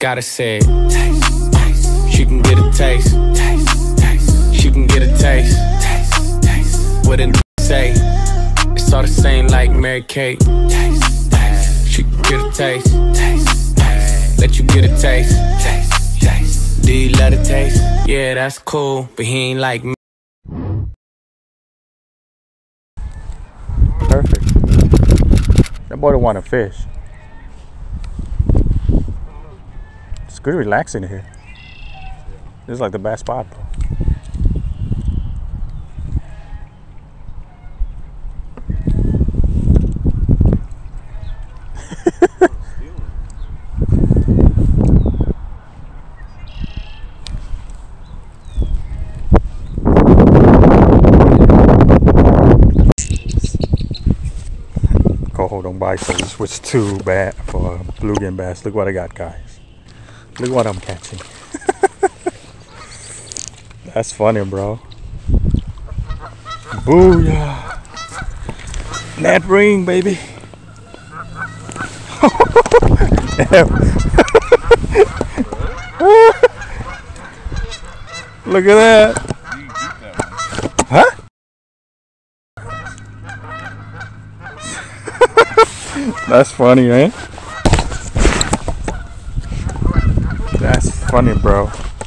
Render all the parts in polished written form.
Gotta say it. Taste, taste. She can get a taste. Taste, taste. She can get a taste. Taste, taste. What a say? It's all the same like Mary Kate. Taste, taste. She can get a taste. Taste, taste. Let you get a taste. Taste, taste. Do you love the taste? Yeah, that's cool, but he ain't like me. Perfect. That boy don't want to fish. It's good relaxing here. This is like the best spot, bro. Coho don't bite, so we switched to bat for bluegill bass. Look what I got, guys. Look what I'm catching. That's funny, bro. Booyah! Ned Rig, baby. Look at that. Huh? That's funny, man. That's funny, bro.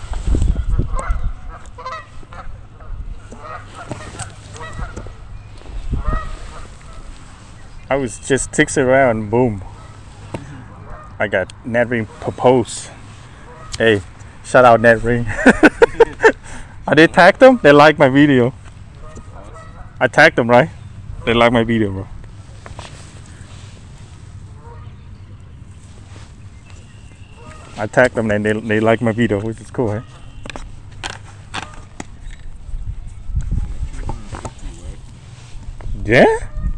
I was just ticks around, boom. I got Ned Rig proposed. Hey, shout out Ned Rig. I did tag them. They like my video. I tagged them, right? They like my video, bro. I tagged them and they like my video, which is cool, eh? Yeah?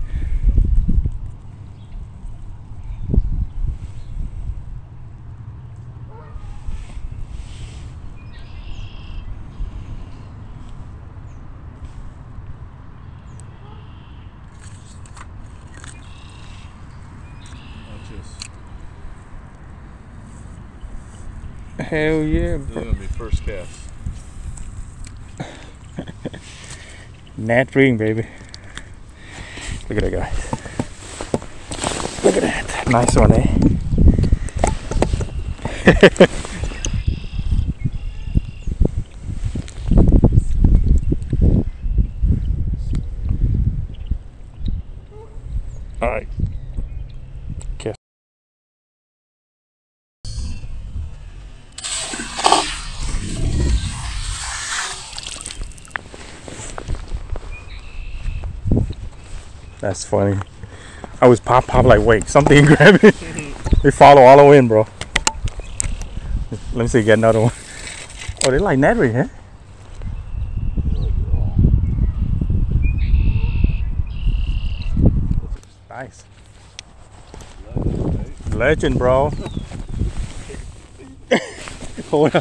Hell yeah, bro. This is gonna be first cast. Ned Rig, baby. Look at that guy. Look at that. Nice one, eh? Alright. Kiss. That's funny. I was pop like, wait, something grab it. They follow all the way in, bro. Let me see, get another one. Oh, they like Ned Rig, huh? Nice. Legend, bro. Hold on.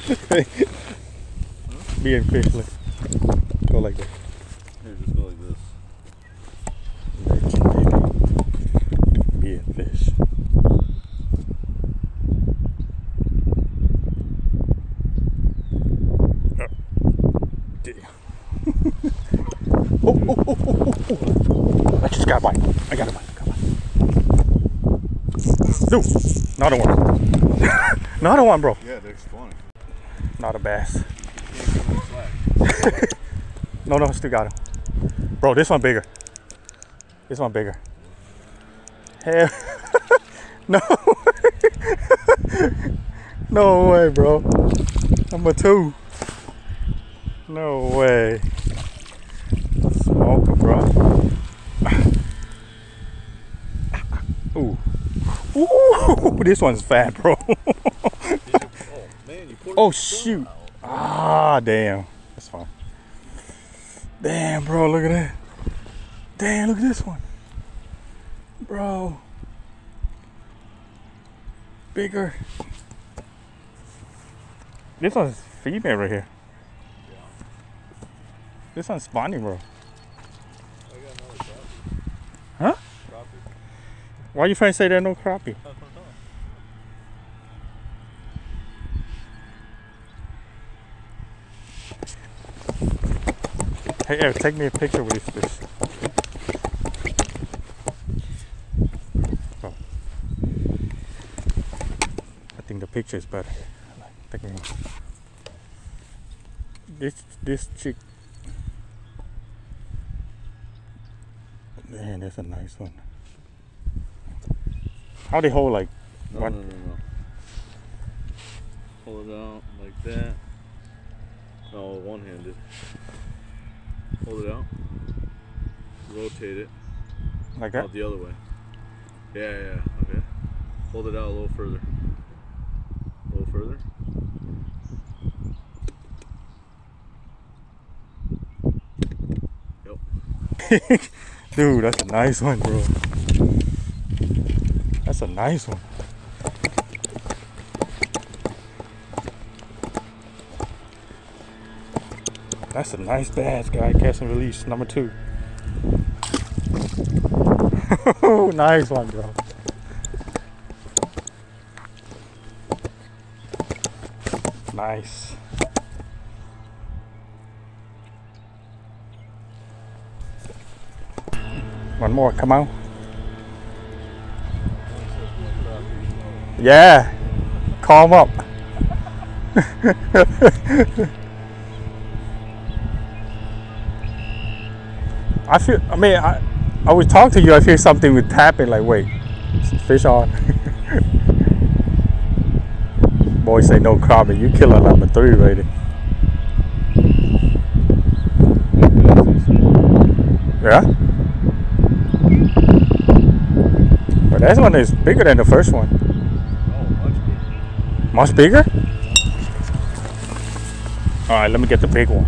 Me and fish, look. Go like that. Here, just go like this. Legend, baby. Me and fish. Oh, damn. Oh. I just got a bite. I got a bite. No, another one. Another one, bro. Yeah, they're funny. Not a bass. No, still got him. Bro, this one bigger. This one bigger. Hell. No way. No way, bro. Number 2. No way. Smoker, bro. Ooh. Ooh, this one's fat, bro. Oh, shoot. Ah, damn. That's fine. Damn, bro, look at that. Damn, look at this one. Bro. Bigger. This one's female right here. This one's spawning, bro. Huh? Why are you trying to say there's no crappie? Hey, Eric, take me a picture with this fish. Oh. I think the picture is better. Take me one. This chick. Man, that's a nice one. How they hold like one? No. Pull it out like that. No, one-handed. Hold it out. Rotate it. Like that? Out the other way. Yeah. Okay. Hold it out a little further. A little further. Yep. Dude, that's a nice one, bro. That's a nice one. That's a nice bass, guy. Catch and release number 2. Nice one, bro. Nice. One more, come on. Yeah, calm up. I would talk to you, I feel something would happen, like, wait, fish on. Boy say no crappie, you kill a number 3 rated. Yeah? But that one is bigger than the first one. Oh, Much bigger? Alright, let me get the big one.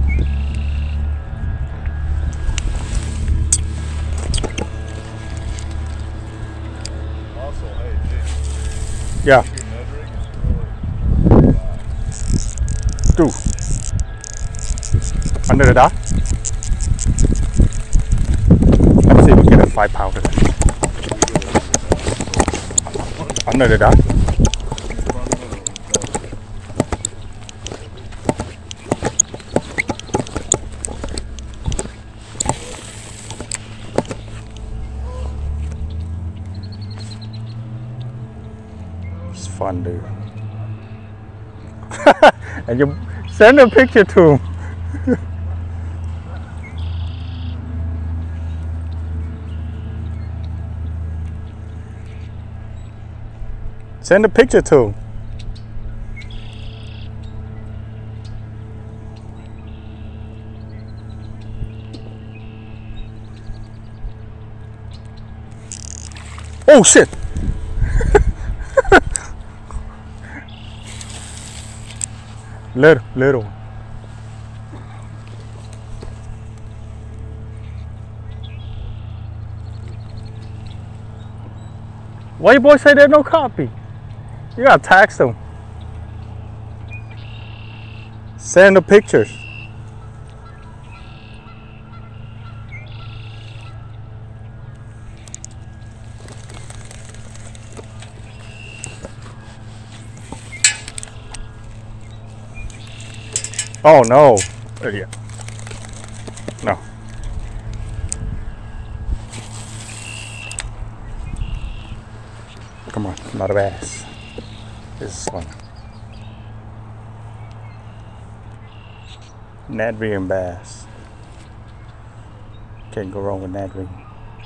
Also, hey, Jake. Yeah. Ned Rig is really Dude. Under the dock? Let me see if we can get a 5 pounder. Under the dock? It's fun, dude. And you send a picture to him. Send a picture to him. Oh shit! Little one. Why you boys say there's no copy? You gotta text them. Send the pictures. Oh no. Idiot. No. Come on, not a bass. This one. Ned Rig and bass. Can't go wrong with Ned Rig.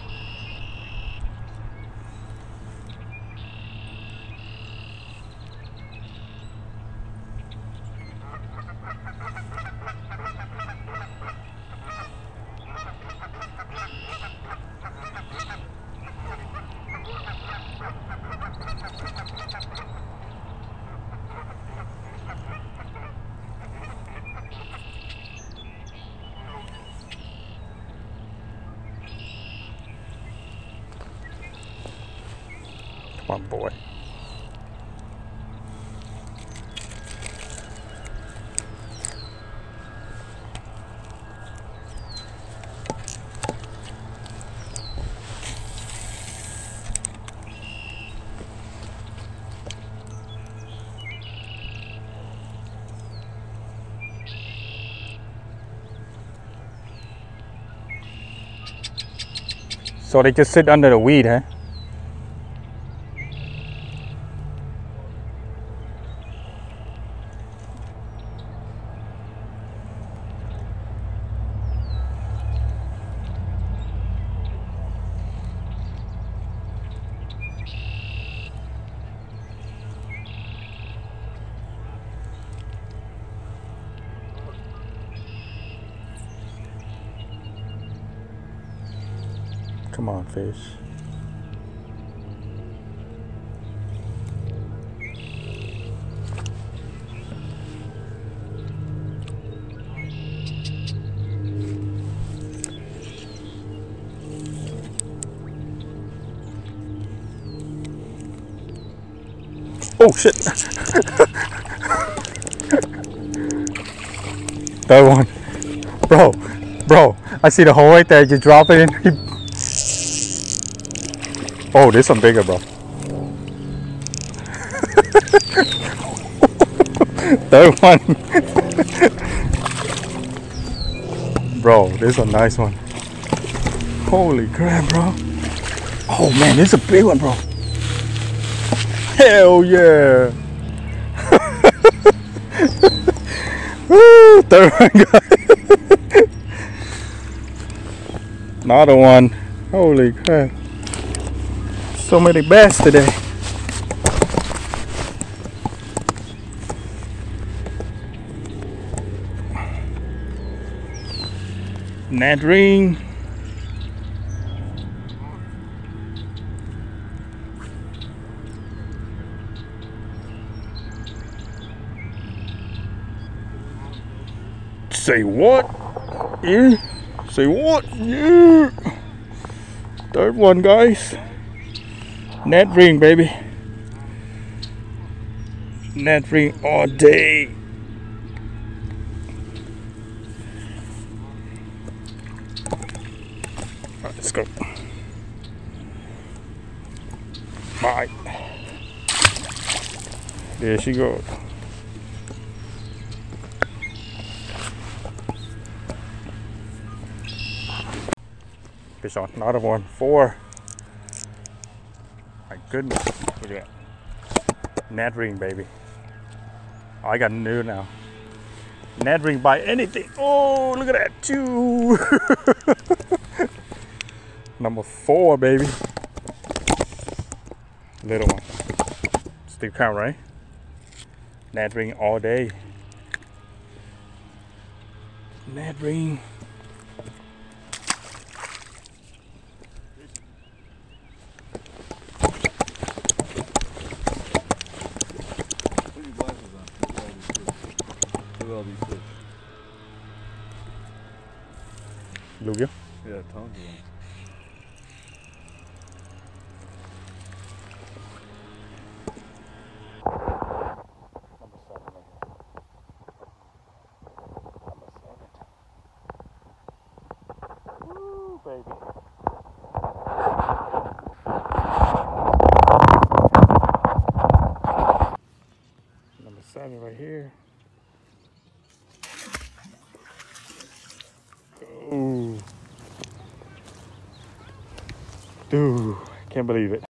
Come on, boy. So they just sit under the weed, huh? Come on, fish. Oh shit! That one, bro, I see the hole right there. You drop it in. Oh, this one bigger, bro. That one, bro. This is a nice one. Holy crap, bro! Oh man, this is a big one, bro. Hell yeah! Woo, third one, guys. Another one. Holy crap! So many bass today. Ned Rig. Say what? Yeah. Say what? Yeah. Third one, guys. Ned Rig, baby. Ned Rig all day. Alright, let's go. Bye. There she goes. Fish on, another one. 4. My goodness, look at that. Ned Rig, baby. Oh, I got new now. Ned Rig by anything. Oh, look at that, 2. Number 4, baby. Little one. Still count, right? Ned Rig all day. Ned Rig. All these fish. Bluegill? Yeah, tons of them. Woo, baby. Number 7 right here. Ooh. Dude, can't believe it.